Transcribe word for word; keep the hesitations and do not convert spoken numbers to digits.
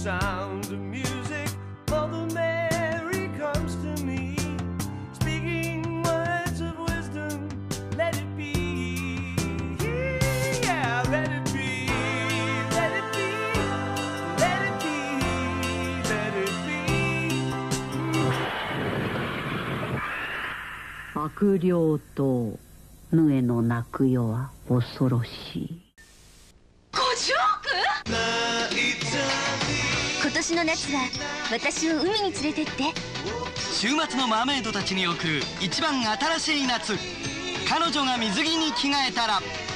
sound of music, Mother Mary comes to me, speaking words of wisdom. Let it be, yeah, let it be, let it be, let it be, let it be. 悪霊とヌエの泣く夜は恐ろしい。 ごジョーク？今年の夏は私を海に連れてって。 週末のマーメイドたちに送る一番新しい夏、彼女が水着に着替えたら。